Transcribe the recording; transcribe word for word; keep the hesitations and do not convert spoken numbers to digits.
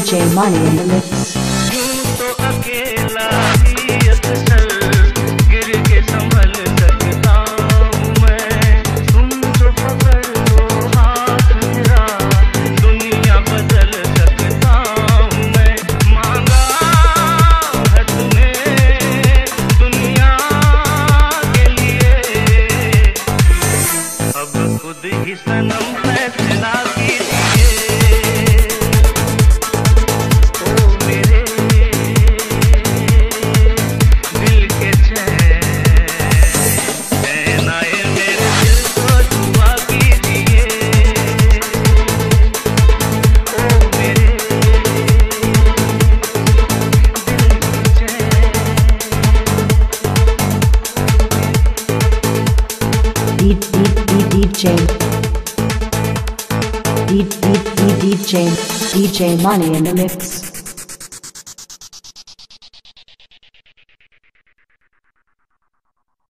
D J Money in the mix. तो अकेला ही अक्सर गिर के संभल सकता हूँ मैं, तुम जो पकड़ लो हाथ मेरा दुनिया बदल सकता हूँ मैं। मांगा है तूने दुनिया के लिए, अब खुद ही सनम फैसला कीजिए। D J D D D D J D J Money in the mix.